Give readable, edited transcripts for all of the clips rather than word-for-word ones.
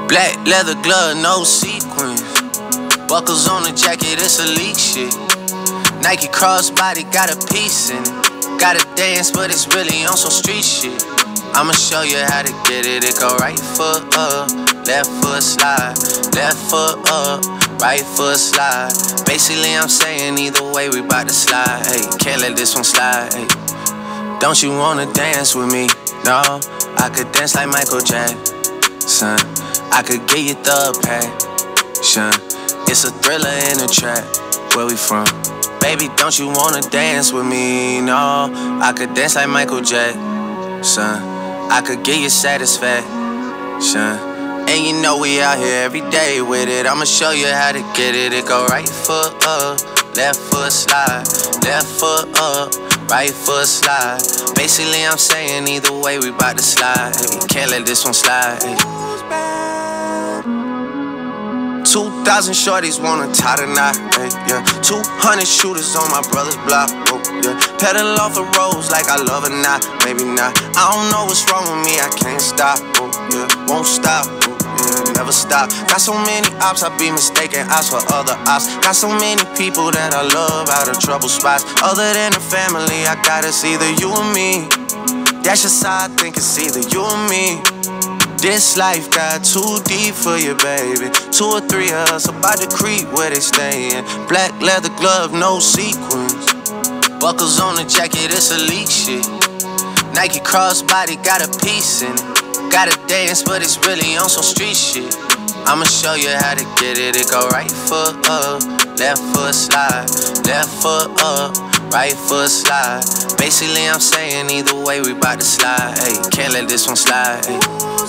Black leather glove, no sequins. Buckles on the jacket, it's elite shit. Nike crossbody got a piece in it. Gotta dance, but it's really on some street shit. I'ma show you how to get it. It go right foot up, left foot slide, left foot up, right foot slide. Basically, I'm saying either way, we bout to slide. Hey, can't let this one slide. Hey. Don't you wanna dance with me? No, I could dance like Michael Jackson. I could get you the passion. It's a thriller in the trap. Where we from? Baby, don't you wanna dance with me? No, I could dance like Michael Jackson. I could get you satisfaction. And you know we out here every day with it. I'ma show you how to get it. It go right foot up, left foot slide, left foot up, right foot slide. Basically, I'm saying either way, we bout to slide. Hey, can't let this one slide. Hey. 2,000 shorties wanna tie the knot, hey, yeah. 200 shooters on my brother's block, oh, yeah. Pedal off the roads like I love it, not, maybe not. I don't know what's wrong with me, I can't stop, oh, yeah. Won't stop, oh, yeah, never stop. Got so many ops, I be mistaken ops for other ops. Got so many people that I love out of trouble spots. Other than the family, I got it's either you or me. That's just how I think it's either you or me. This life got too deep for you, baby. 2 or 3 of us about to creep where they stayin'. Black leather glove, no sequins. Buckles on the jacket, it's elite shit. Nike crossbody got a piece in it. Gotta dance, but it's really on some street shit. I'ma show you how to get it. It go right foot up, left foot slide, left foot up, right foot slide. Basically, I'm saying either way, we bout to slide. Hey, can't let this one slide. Hey.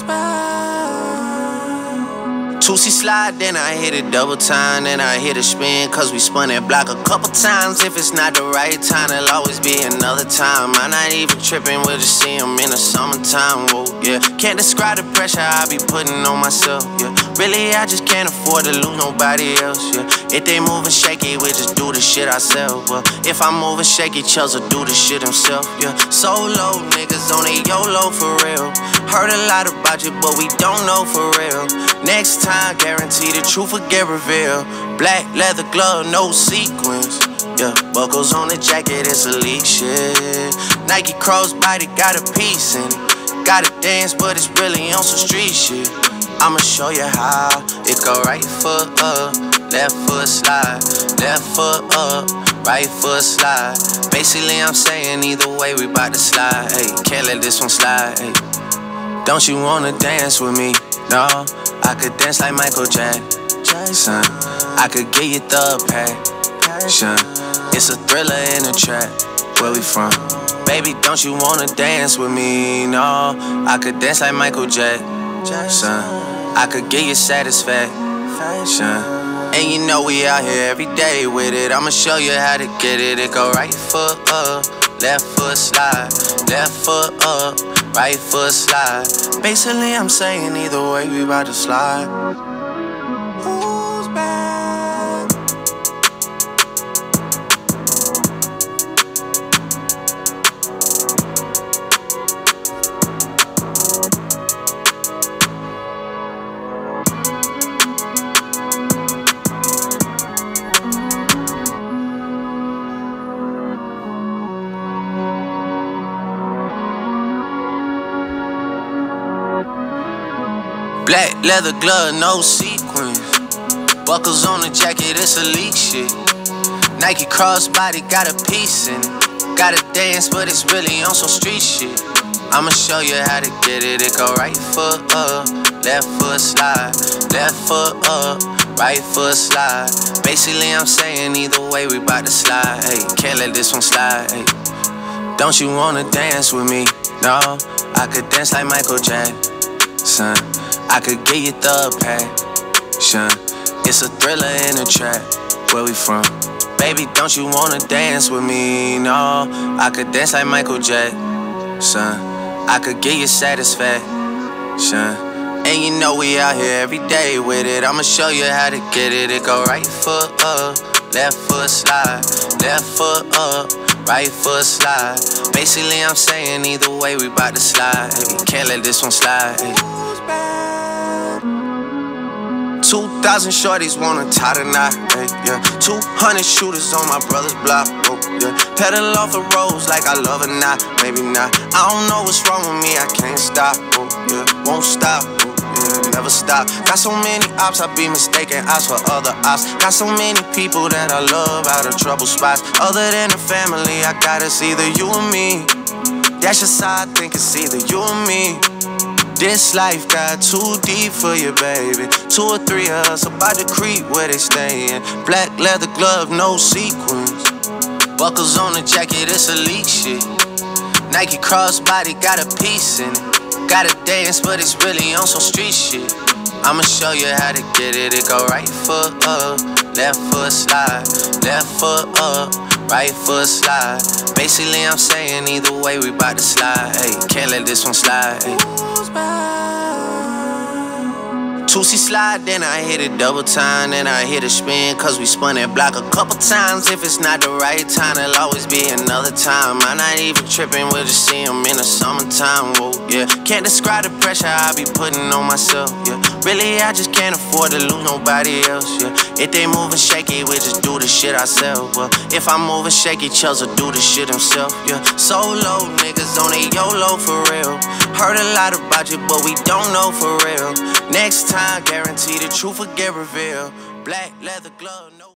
2C slide, then I hit it double time, then I hit a spin, cause we spun that block a couple times. If it's not the right time, there'll always be another time. I'm not even tripping, we'll just see them in the summertime, whoa, yeah. Can't describe the pressure I be putting on myself, yeah. Really, I just can't afford to lose nobody else, yeah. If they moving shaky, we just do the shit ourselves, well. If I'm moving shaky, Chels will do the shit himself, yeah. Solo niggas on a YOLO for real. Heard a lot about you, but we don't know for real. Next time, guarantee the truth will get revealed. Black leather glove, no sequins. Yeah, buckles on the jacket, it's elite shit. Nike crossbody got a piece in it. Gotta dance, but it's really on some street shit. I'ma show you how. It go right foot up, left foot slide, left foot up, right foot slide. Basically, I'm saying either way, we bout to slide. Hey, can't let this one slide. Hey. Don't you wanna dance with me? No, I could dance like Michael Jackson. I could get you the passion. It's a thriller in a trap. Where we from? Baby, don't you wanna dance with me? No, I could dance like Michael Jackson. I could get you satisfaction. And you know we out here every day with it. I'ma show you how to get it. It go right foot up, left foot slide, left foot up, right foot slide. Basically, I'm saying either way, we bout to slide. Who's back? Black leather glove, no sequins. Buckles on the jacket, it's elite shit. Nike crossbody got a piece in it. Gotta dance, but it's really on some street shit. I'ma show you how to get it. It go right foot up, left foot slide, left foot up, right foot slide. Basically, I'm saying either way, we bout to slide. Hey, can't let this one slide. Hey. Don't you wanna dance with me? No, I could dance like Michael Jackson. I could get you the passion. It's a thriller in a trap. Where we from? Baby, don't you wanna dance with me? No, I could dance like Michael Jackson. I could get you satisfaction. And you know we out here every day with it. I'ma show you how to get it. It go right foot up, left foot slide, left foot up, right foot slide. Basically, I'm saying either way, we bout to slide. Hey, can't let this one slide. Hey. 2,000 shorties wanna tie the knot, hey, yeah. 200 shooters on my brother's block, oh, yeah. Pedal off the roads like I love it, not, maybe not. I don't know what's wrong with me, I can't stop, oh, yeah. Won't stop, oh, yeah, never stop. Got so many ops, I be mistaken ops for other ops. Got so many people that I love out of trouble spots. Other than the family, I got it's either you or me. That's just how I think it's either you or me. This life got too deep for you, baby. 2 or 3 of us about to creep where they stayin'. Black leather glove, no sequins. Buckles on the jacket, it's elite shit. Nike crossbody got a piece in it. Gotta dance, but it's really on some street shit. I'ma show you how to get it. It go right foot up, left foot slide, left foot up, right foot slide. Basically, I'm saying either way, we bout to slide. Hey, can't let this one slide. Hey. 2C slide, then I hit it double time, then I hit a spin, cause we spun that block a couple times. If it's not the right time, it'll always be another time. I'm not even tripping, we'll just see them in the summertime, whoa, yeah. Can't describe the pressure I be putting on myself, yeah. Really, I just can't afford to lose nobody else, yeah. If they moving shaky, we just do the shit ourselves, well. If I'm moving shaky, Chelsea do the shit himself, yeah. Solo niggas on a YOLO for real. Heard a lot about you, but we don't know for real. Next time, guarantee the truth will get revealed. Black leather glove, no